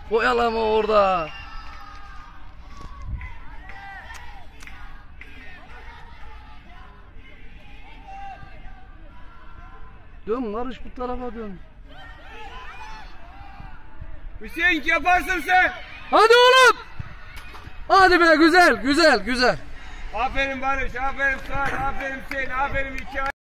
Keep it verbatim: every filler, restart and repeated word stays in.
Oyalama orada. Dön Barış, bu tarafa dön. Hüseyin yaparsın sen. Hadi oğlum. Hadi be, güzel güzel güzel. Aferin Barış, aferin Suat, aferin Hüseyin, aferin İlker.